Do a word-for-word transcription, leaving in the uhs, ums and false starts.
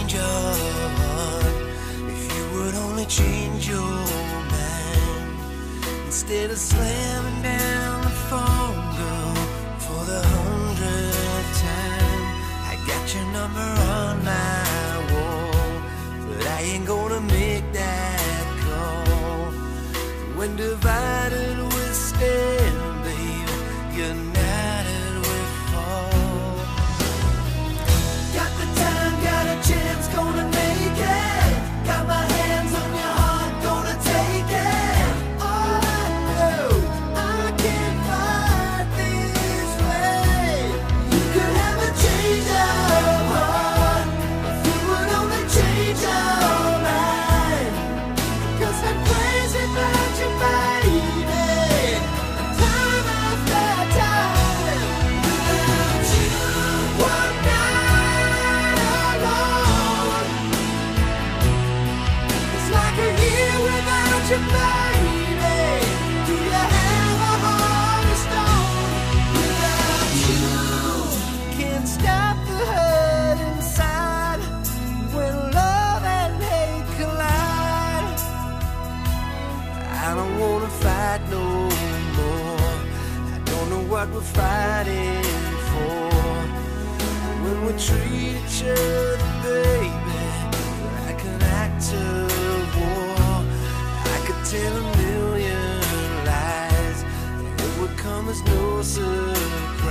change your heart, if you would only change your mind, instead of slamming down the phone, girl, for the hundredth time. I got your number on my wall, but I ain't gonna make that call. When divided we stand, baby, united we fall. Got the time, got a chance, gonna make it. Got my hands on your heart, gonna take it. All I know, I can't fight this way. You could have a change of heart, if you would only change your mind. Cause I'm crazy about you, baby, time after time. Without you, one night alone, it's like a year without you, baby. Do you have a heart of stone? Without you, can't stop the hurt inside when love and hate collide. I don't wanna fight no more. I don't know what we're fighting for. When we treat each other, baby, like an act of war, I could tell a million lies, and it would come as no surprise.